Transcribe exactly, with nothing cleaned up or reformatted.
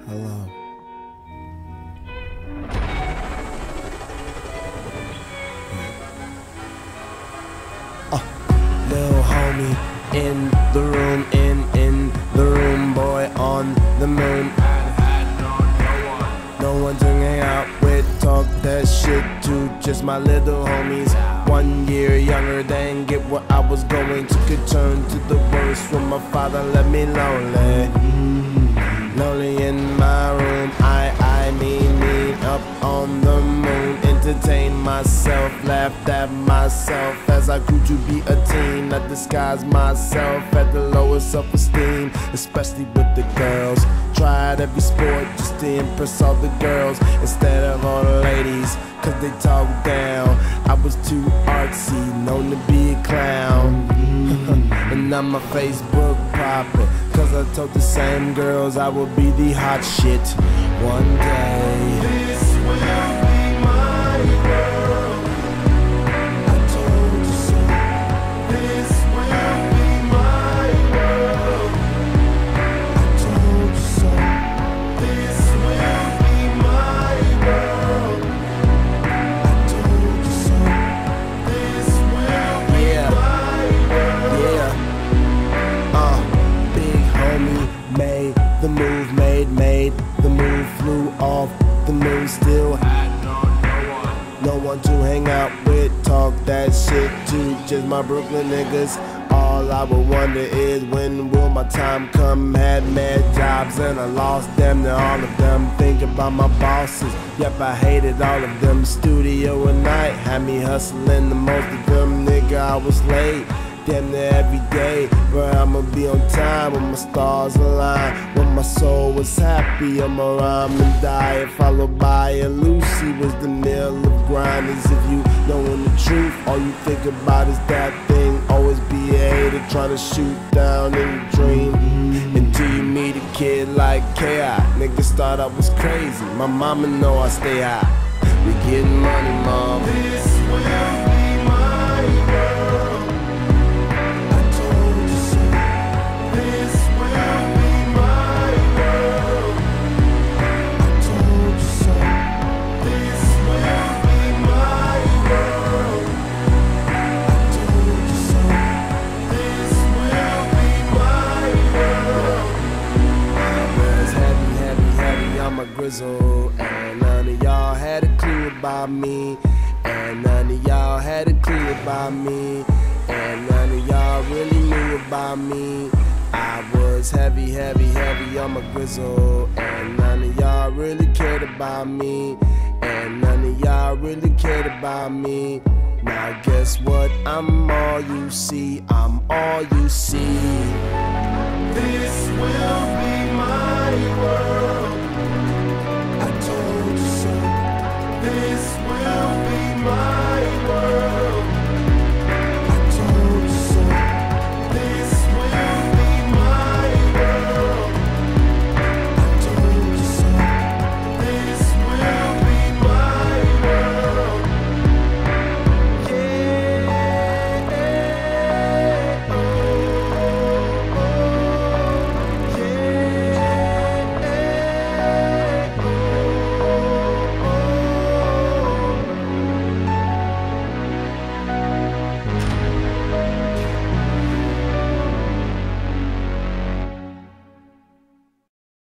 Hello. Uh, little homie in the room, in, in the room, boy on the moon. No one to hang out with, talk that shit to, just my little homies. One year younger than get what I was going to, could turn to the worst when my father left me lonely. Lonely in my room, I, I mean, me up on the moon. Entertain myself, laughed at myself as I grew to be a teen. I disguised myself at the lowest self-esteem, especially with the girls. Tried every sport just to impress all the girls instead of all the ladies, cause they talk down. I was too artsy, known to be a clown. And now my Facebook poppin', cause I told the same girls I would be the hot shit one day. This will be my world, I told you so. This will be my world, I told you so. This will be my world, I told you so. This will be yeah. my world. Yeah. Uh, big homie made the move, made, made the move, flew off the moon, still had no, no one, no one to hang out with, talk that shit to, just my Brooklyn niggas. All I would wonder is when will my time come. Had mad jobs and I lost them to all of them. Think about my bosses, yep, I hated all of them. Studio at night had me hustling the most of them. Nigga, I was late damn near every day, but I'ma be on time when my stars align. When my soul was happy, I'ma rhyme and die. Followed by a Lucy was the mill of grinders. If you knowin' the truth, all you think about is that thing. Always be a hater trying to shoot down in your dream, until you meet a kid like K I. Niggas thought I was crazy, my mama know I stay high. We getting money, mom. This will be my world, I told you so. This will be my world, I told you so. This will be my world, I told you so. This will be my world. I was heavy, heavy, heavy on my grizzle, and none of y'all had a clue about me. And none of y'all had a clue about me. And none of y'all really knew about me. I was heavy, heavy, heavy on my grizzle, and none of y'all really cared about me. And none of y'all really cared about me. Now guess what? I'm all you see, I'm all you see.